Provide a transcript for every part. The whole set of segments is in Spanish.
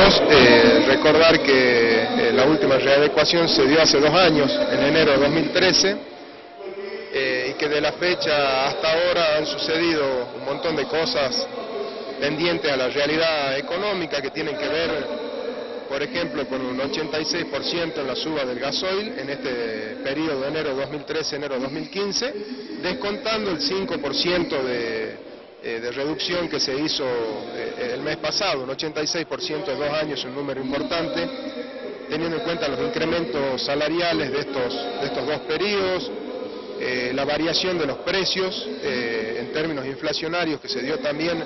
compañeros, recordar que la última readecuación se dio hace 2 años, en enero de 2013, y que de la fecha hasta ahora han sucedido un montón de cosas pendientes a la realidad económica que tienen que ver, por ejemplo, con un 86% en la suba del gasoil en este periodo de enero de 2013 enero de 2015, descontando el 5% de reducción que se hizo el mes pasado. Un 86% de 2 años es un número importante, teniendo en cuenta los incrementos salariales de estos 2 periodos, la variación de los precios en términos inflacionarios que se dio también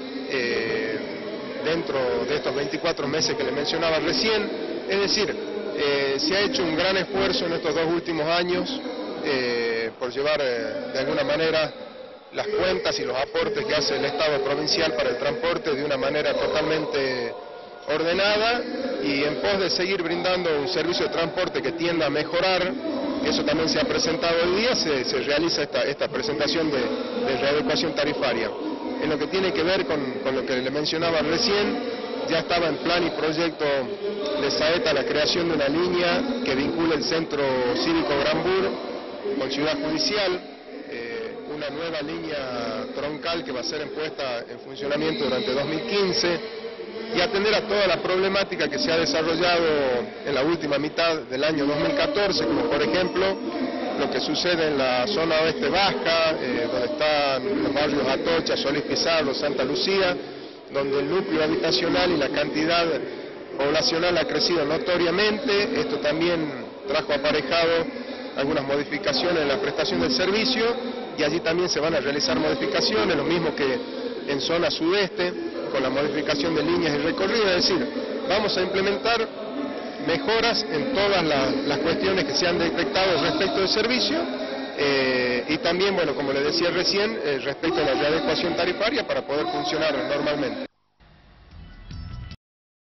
dentro de estos 24 meses que le mencionaba recién. Es decir, se ha hecho un gran esfuerzo en estos 2 últimos años por llevar de alguna manera las cuentas y los aportes que hace el Estado provincial para el transporte de una manera totalmente ordenada y en pos de seguir brindando un servicio de transporte que tienda a mejorar. Eso también se ha presentado hoy día, se realiza esta presentación de readecuación tarifaria. En lo que tiene que ver con lo que le mencionaba recién, ya estaba en plan y proyecto de Saeta la creación de una línea que vincule el Centro Cívico Granbur con Ciudad Judicial, una nueva línea troncal que va a ser puesta en funcionamiento durante 2015 y atender a toda la problemática que se ha desarrollado en la última mitad del año 2014, como por ejemplo lo que sucede en la zona oeste baja, donde están los barrios Atocha, Solís Pizarro, Santa Lucía, donde el núcleo habitacional y la cantidad poblacional ha crecido notoriamente. Esto también trajo aparejado algunas modificaciones en la prestación del servicio y allí también se van a realizar modificaciones, lo mismo que en zona sudeste, con la modificación de líneas y recorridos. Es decir, vamos a implementar mejoras en todas las cuestiones que se han detectado respecto del servicio y también, bueno, como le decía recién, respecto a la readecuación tarifaria para poder funcionar normalmente.